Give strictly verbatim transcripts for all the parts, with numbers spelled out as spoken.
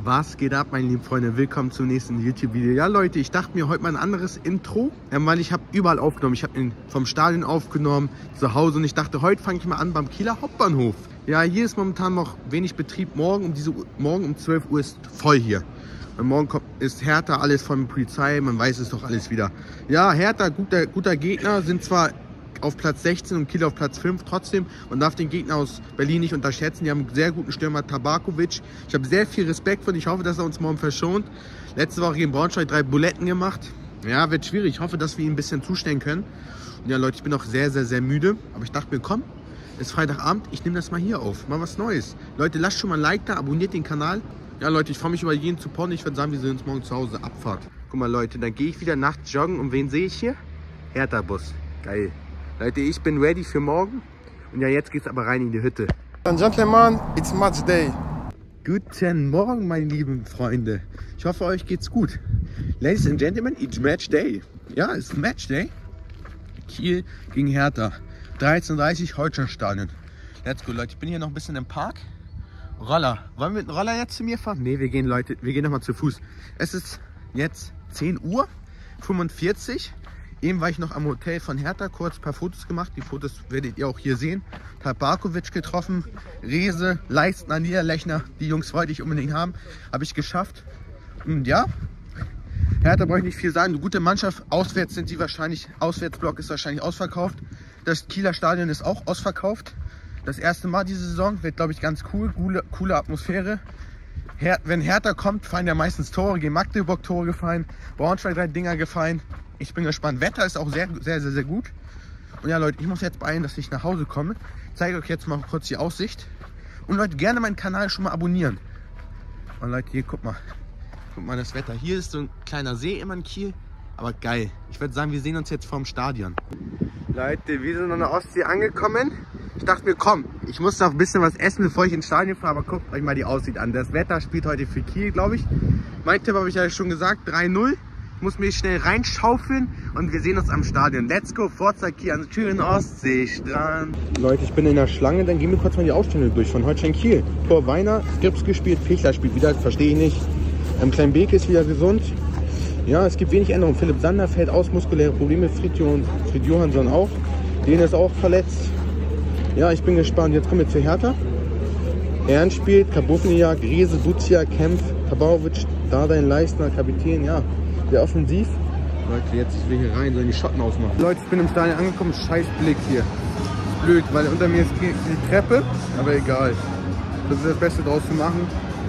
Was geht ab, meine lieben Freunde? Willkommen zum nächsten YouTube-Video. Ja, Leute, ich dachte mir heute mal ein anderes Intro, ähm, weil ich habe überall aufgenommen. Ich habe ihn vom Stadion aufgenommen, zu Hause, und ich dachte, heute fange ich mal an beim Kieler Hauptbahnhof. Ja, hier ist momentan noch wenig Betrieb. Morgen um, diese, morgen um zwölf Uhr ist voll hier. Und morgen kommt, ist Hertha, alles von der Polizei, man weiß es doch alles wieder. Ja, Hertha, guter, guter Gegner, sind zwar auf Platz sechzehn und Kiel auf Platz fünf, trotzdem, man darf den Gegner aus Berlin nicht unterschätzen. Die haben einen sehr guten Stürmer, Tabakovic. Ich habe sehr viel Respekt vor ihm. Ich hoffe, dass er uns morgen verschont. Letzte Woche gegen Braunschweig drei Buletten gemacht. Ja, wird schwierig. Ich hoffe, dass wir ihn ein bisschen zustellen können. Und ja, Leute, ich bin auch sehr, sehr, sehr müde. Aber ich dachte mir, komm, ist Freitagabend, ich nehme das mal hier auf. Mal was Neues. Leute, lasst schon mal ein Like da, abonniert den Kanal. Ja, Leute, ich freue mich über jeden Support. Ich würde sagen, wir sehen uns morgen zu Hause. Abfahrt. Guck mal, Leute, dann gehe ich wieder nachts joggen. Und wen sehe ich hier? Hertha-Bus. Geil. Leute, ich bin ready für morgen. Und ja, jetzt geht's aber rein in die Hütte. And gentlemen, it's match day. Guten Morgen, meine lieben Freunde. Ich hoffe, euch geht's gut. Ladies and Gentlemen, it's Match Day. Ja, es ist Match Day. Kiel gegen Hertha. dreizehn Uhr dreißig, Holsteinstadion. Let's go, Leute. Ich bin hier noch ein bisschen im Park. Roller. Wollen wir mit dem Roller jetzt zu mir fahren? Ne, wir gehen, Leute, wir gehen nochmal zu Fuß. Es ist jetzt zehn Uhr fünfundvierzig. Eben war ich noch am Hotel von Hertha, kurz ein paar Fotos gemacht. Die Fotos werdet ihr auch hier sehen. Tabakovic getroffen, Rehse, Leistner, Niederlechner. Die Jungs wollte ich unbedingt haben. Habe ich geschafft. Und ja, Hertha brauche ich nicht viel sagen. Eine gute Mannschaft. Auswärts sind sie wahrscheinlich, Auswärtsblock ist wahrscheinlich ausverkauft. Das Kieler Stadion ist auch ausverkauft. Das erste Mal diese Saison. Wird, glaube ich, ganz cool. Coole, coole Atmosphäre. Her wenn Hertha kommt, fallen ja meistens Tore. Gegen Magdeburg Tore gefallen. Braunschweig drei Dinger gefallen. Ich bin gespannt. Wetter ist auch sehr, sehr, sehr, sehr gut. Und ja, Leute, ich muss jetzt beeilen, dass ich nach Hause komme. Ich zeige euch jetzt mal kurz die Aussicht. Und Leute, gerne meinen Kanal schon mal abonnieren. Und Leute, hier, guck mal. Guck mal das Wetter. Hier ist so ein kleiner See immer in Kiel. Aber geil. Ich würde sagen, wir sehen uns jetzt vorm Stadion. Leute, wir sind an der Ostsee angekommen. Ich dachte mir, komm, ich muss noch ein bisschen was essen, bevor ich ins Stadion fahre. Aber guckt euch mal die Aussicht an. Das Wetter spielt heute für Kiel, glaube ich. Mein Tipp habe ich ja schon gesagt, drei null. Ich muss mich schnell reinschaufeln und wir sehen uns am Stadion. Let's go, Forza Kiel an den schönen Ostseestrand. Leute, ich bin in der Schlange, dann gehen wir kurz mal die Aufstellung durch von Holstein Kiel. Tor Weiner, Skrips gespielt, Fechler spielt wieder, verstehe ich nicht. Ähm, Klein Beke ist wieder gesund. Ja, es gibt wenig Änderungen. Philipp Sander fällt aus, muskuläre Probleme. Fried, Fried Johansson auch. Den ist auch verletzt. Ja, ich bin gespannt. Jetzt kommen wir zu Hertha. Ehren spielt, Kabufniak, Riese, Buzia, Kempf, Tabakovic, Dardain, Leistner, Kapitän, ja. Sehr offensiv. Leute, jetzt will ich hier rein, sollen die Schotten ausmachen. Leute, ich bin im Stadion angekommen, scheiß Blick hier. Blöd, weil unter mir ist die Treppe, aber egal. Das ist das Beste draus zu machen.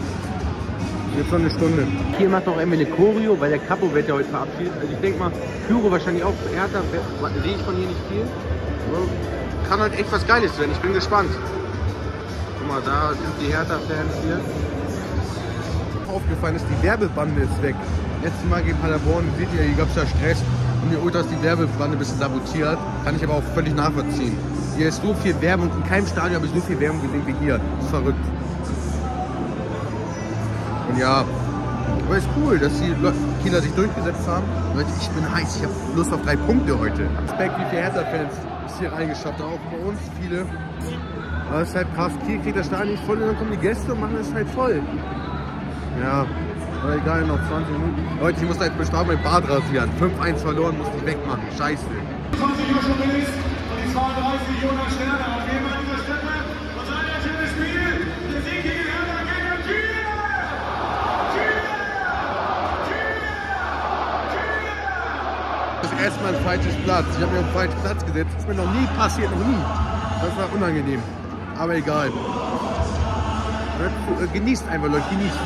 Jetzt noch eine Stunde. Hier macht noch irgendwie eine Choreo, weil der Capo wird ja heute verabschiedet. Also ich denke mal, Pyro wahrscheinlich auch Hertha, sehe ich von hier nicht viel. Aber kann halt echt was Geiles werden, ich bin gespannt. Guck mal, da sind die Hertha-Fans hier. Aufgefallen ist, die Werbebande ist weg. Letztes Mal gegen Paderborn, seht ihr, hier gab es ja Stress und die Ultras die Werbebande ein bisschen sabotiert. Kann ich aber auch völlig nachvollziehen. Hier ist so viel Werbung, in keinem Stadion habe ich so viel Werbung gesehen wie hier. Das ist verrückt. Und ja, aber ist cool, dass die Kieler sich durchgesetzt haben. Leute, ich bin heiß, ich habe Lust auf drei Punkte heute. Respekt, wie viele Hertha-Fans ist hier reingeschafft, auch bei uns viele. Aber es ist halt krass, Kiel kriegt das Stadion nicht voll und dann kommen die Gäste und machen es halt voll. Ja. Aber egal, noch zwanzig Minuten. Leute, ich muss halt bestimmt mein Bart rasieren. fünf eins verloren, muss ich wegmachen. Scheiße. zwanzig Uhr schon ist und die zweiunddreißig Millionen Sterne auf jeden Fall dieser Städte. Und sein schönes Spiel. Der Sieg gegen Hertha gegen Kiel! Kiel! Kiel! Kiel! Das ist erstmal ein falsches Platz. Ich habe mir auf den falschen Platz gesetzt. Das ist mir noch nie passiert, noch nie. Das war unangenehm. Aber egal. Genießt einfach, Leute, genießt.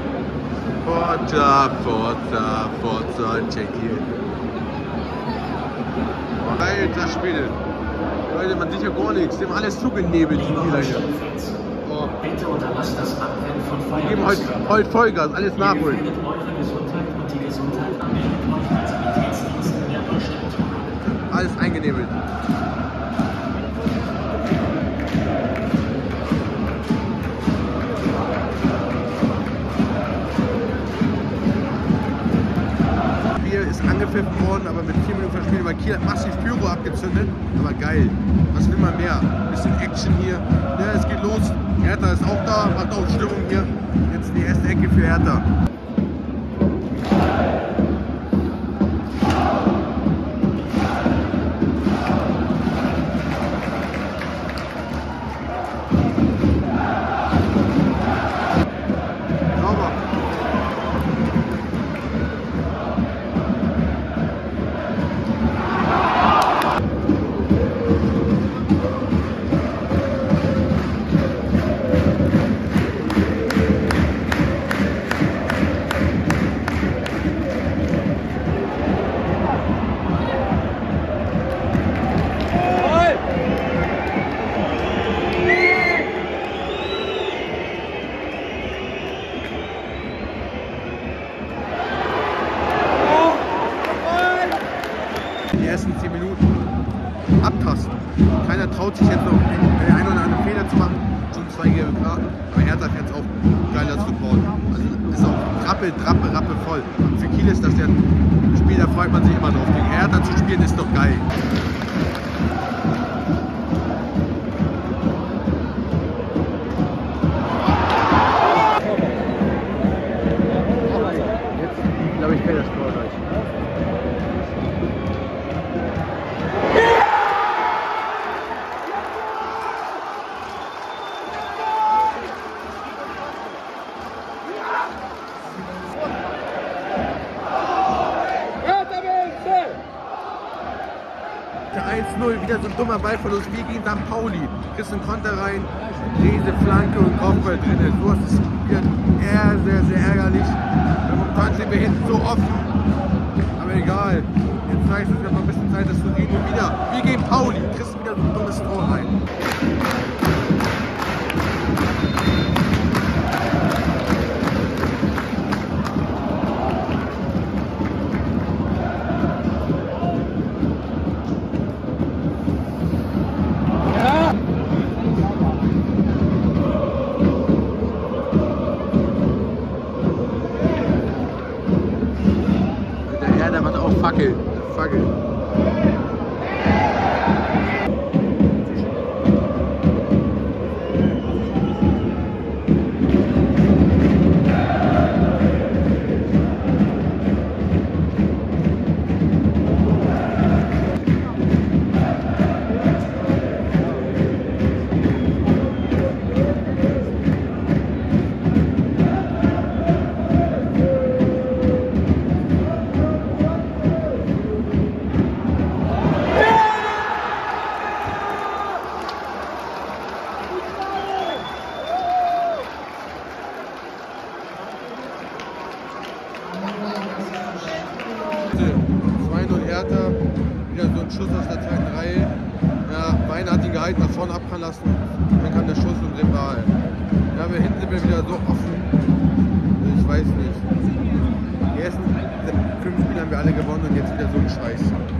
Forza, Forza, Forza, check hier. geil, das Spiel. Leute, man sieht ja gar nichts. Die haben alles zugenebelt, die Kieler hier. Oh. Bitte unterlasst das Abrennen von Feuer. Die geben heute, heute Vollgas, alles nachholen. Ihr eure Gesundheit und die Gesundheit anmeldet euch als Sanitätsdiensten der Deutschland. Alles eingenebelt. Ist angepfiffen worden, aber mit vier Minuten Verspätung, weil Kiel hat massiv Pyro abgezündet, aber geil. Was will man mehr? Bisschen Action hier. Ja, es geht los. Hertha ist auch da, macht auch Stimmung hier. Jetzt die erste Ecke für Hertha. zehn Minuten abtasten. Keiner traut sich jetzt noch den einen oder anderen Fehler zu machen. Schon zwei gelbe Karten. Aber Hertha hat jetzt auch geiler Support. Also ist auch Trappe, Trappe, Rappe voll. Für Kiel ist das ja ein Spiel, da freut man sich immer drauf. Gegen Hertha zu spielen ist doch geil. Jetzt glaube ich, fällt das Tor gleich. eins null, wieder so ein dummer Ballverlust wie gegen Sankt Pauli. Kriegst einen Konter rein, Rese, Flanke und Kopfball drin. So ist es wieder sehr, sehr, sehr ärgerlich. Momentan sind wir hinten so offen. Aber egal. Jetzt zeigt es noch ein bisschen Zeit, das zu reden. Und wieder, wie gegen Pauli, kriegst du wieder so ein dummes Tor rein. Der macht auch Fackel. Fackel. zwei null Hertha, wieder so ein Schuss aus der zweiten Reihe. Ja, Weiner hat ihn gehalten, nach vorne abprallen lassen. Dann kam der Schuss und drin war er. Ja, wir hinten sind wir wieder so offen. Ich weiß nicht. Die ersten fünf Spiele haben wir alle gewonnen und jetzt wieder so ein Scheiß.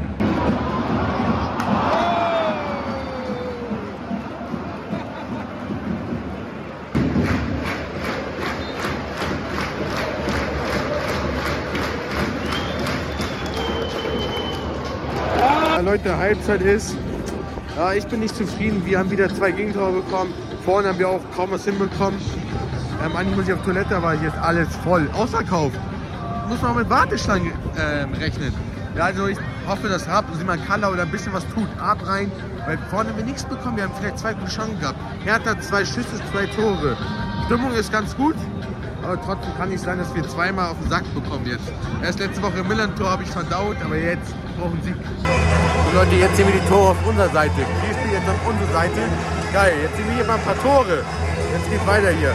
Leute, Halbzeit ist. Ja, ich bin nicht zufrieden. Wir haben wieder zwei Gegentore bekommen. Vorne haben wir auch kaum was hinbekommen. Ähm, eigentlich muss ich auf Toilette, aber hier ist alles voll. Ausverkauft. Muss man auch mit Warteschlangen ähm, rechnen. Ja, also ich hoffe, dass Raab, Simon Kalla oder ein bisschen was tut. Ab rein, weil vorne haben wir nichts bekommen. Wir haben vielleicht zwei gute Chancen gehabt. Hertha zwei Schüsse, zwei Tore. Stimmung ist ganz gut. Aber trotzdem kann nicht sein, dass wir zweimal auf den Sack bekommen jetzt. Erst letzte Woche im Milan-Tor habe ich verdaut, aber jetzt brauchen sie. So Leute, jetzt sehen wir die Tore auf unserer Seite. Die spielen jetzt auf unserer Seite. Geil, jetzt sehen wir hier mal ein paar Tore. Jetzt geht's weiter hier.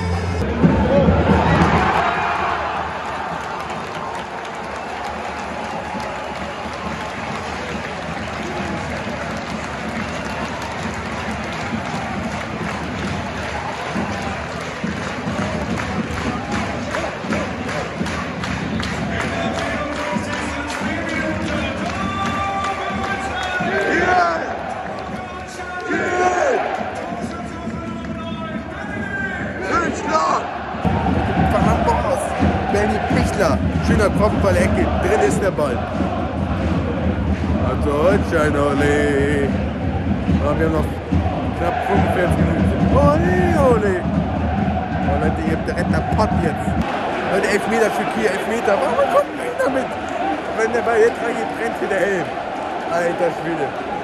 Pichler. Schöner Kopfball, Ecke. Drin ist der Ball. Also, Gianoli. Oh, wir haben noch knapp fünfundvierzig Minuten. Ole, ole. Oh, Leute, ihr habt direkt der Pott jetzt. Leute, Elfmeter für Kiel, Elfmeter. Warum kommt man damit? Wenn der Ball jetzt reingeht, brennt hier der Helm. Alter Schwede.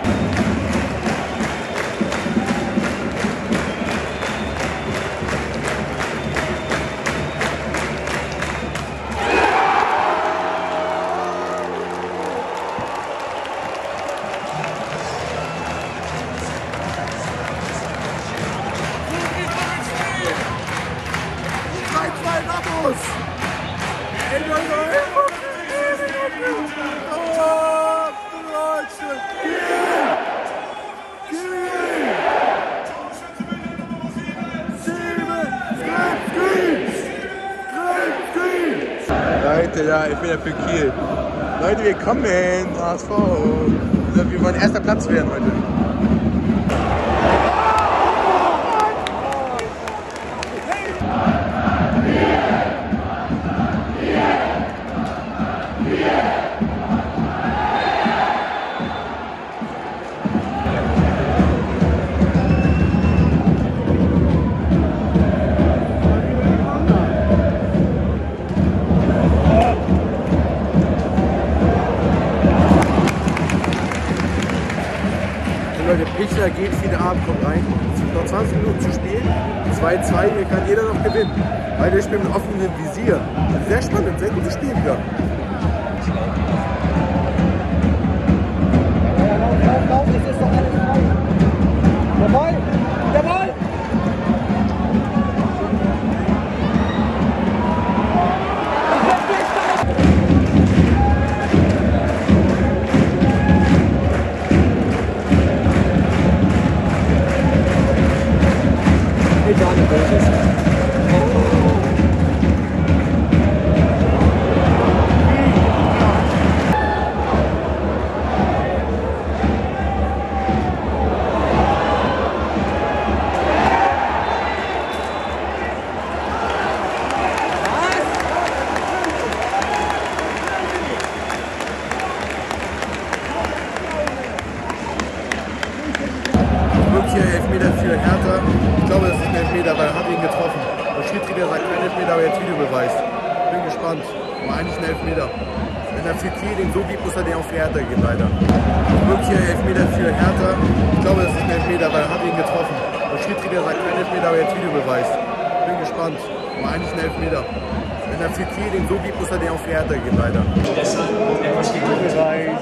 Leute, ja, ich bin ja für Kiel. Leute, wir kommen, H S V. Wir wollen erster Platz werden heute. Leute, Pichler geht wieder ab, kommt rein. Es sind noch zwanzig Minuten zu spielen. zwei zwei, hier kann jeder noch gewinnen. Weil wir spielen mit offenem Visier. Sehr spannend, sehr gutes Spiel wieder. Lauf, lauf, das ist doch alles frei. Der Ball! Der Ball! Elfmeter für Hertha. Ich glaube, das ist ein Elfmeter, weil er hat ihn getroffen. Der Schiedsrichter sagt kein Elfmeter, aber jetzt Videobeweis. Bin gespannt. Aber eigentlich ein Elfmeter. Wenn er für Kiel den so gibt, muss er den auch für Hertha geben, leider. Wirklich ein Elfmeter für Hertha. Ich glaube, das ist ein Elfmeter, weil er hat ihn getroffen. Der Schiedsrichter sagt kein Elfmeter, aber jetzt Videobeweis. Bin gespannt. Aber eigentlich ein Elfmeter. Wenn er für Kiel den so gibt, muss er den auch für Hertha geben, leider. Deshalb etwas Videobeweis.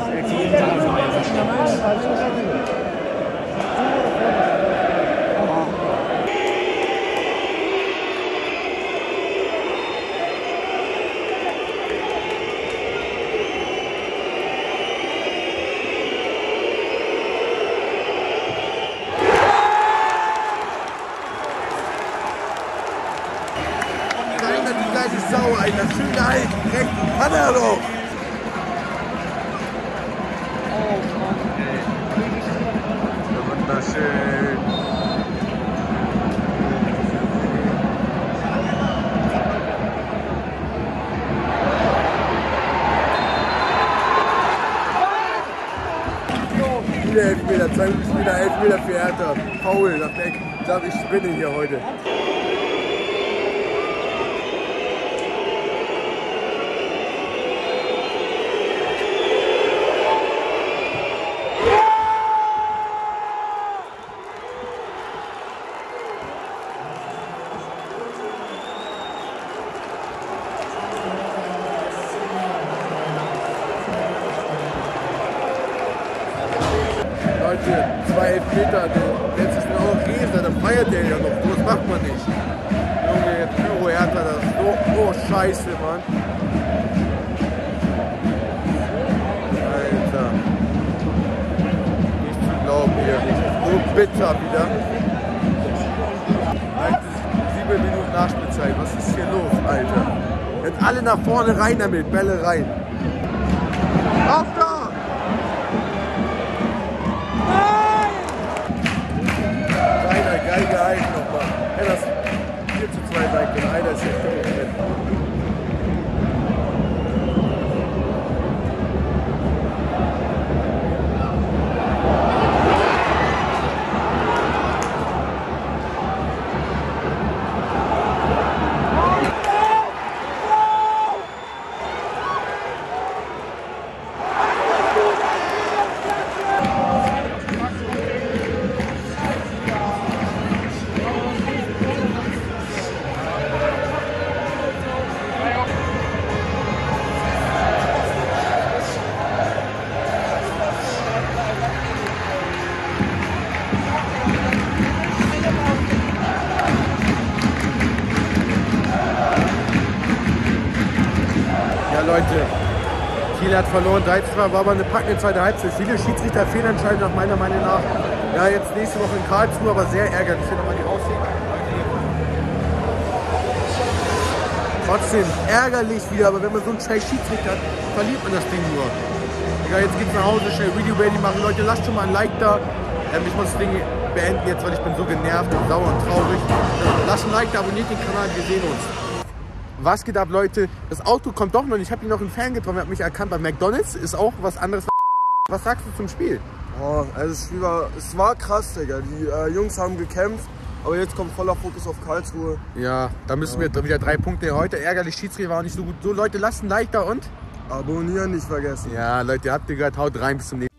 Sau, Alter, schön gehalten, recht, kann er doch! Oh Mann, ey. Wunderschön. Wieder Elfmeter, zwei Spieler, Elfmeter für Hertha. Paul, sagt er, ich glaube, ich spinne hier heute. Leute, zwei Elfmeter, jetzt ist noch Riese, dann feiert der ja noch, das macht man nicht. Junge, jetzt Pyro Hertha, das ist so, oh Scheiße, Mann. Alter. Nicht zu glauben hier, so bitter wieder. Alter, sieben Minuten Nachspielzeit, was ist hier los, Alter? Jetzt alle nach vorne rein damit, Bälle rein. Auf da! Geil gehalten nochmal. Ja, das vier zu zwei sein können. Einer ist jetzt drin. Leute. Kiel hat verloren, drei zu zwei, war aber eine packende zweite Halbzeit. Viele Schiedsrichter Fehlentscheidungen nach meiner Meinung nach. Ja, jetzt nächste Woche in Karlsruhe, aber sehr ärgerlich. Hier nochmal die Aussicht. Trotzdem ärgerlich wieder, aber wenn man so einen scheiß Schiedsrichter hat, verliert man das Ding nur. Ja, jetzt geht's nach Hause, schnell Video ready machen. Leute, lasst schon mal ein Like da. Ähm, ich muss das Ding beenden jetzt, weil ich bin so genervt und sauer und traurig. Lasst ein Like da, abonniert den Kanal, wir sehen uns. Was geht ab, Leute? Das Auto kommt doch noch. Ich habe hier noch einen Fan getroffen, der hat mich erkannt. Bei McDonald's ist auch was anderes. Was sagst du zum Spiel? Oh, also das Spiel war, es war krass, Digga. Die äh, Jungs haben gekämpft, aber jetzt kommt voller Fokus auf Karlsruhe. Ja, da müssen ja. wir wieder drei Punkte. Heute ärgerlich, Schiedsrichter war auch nicht so gut. So, Leute, lasst ein Like da und abonnieren nicht vergessen. Ja, Leute, ihr habt gehört, haut rein, bis zum nächsten Mal.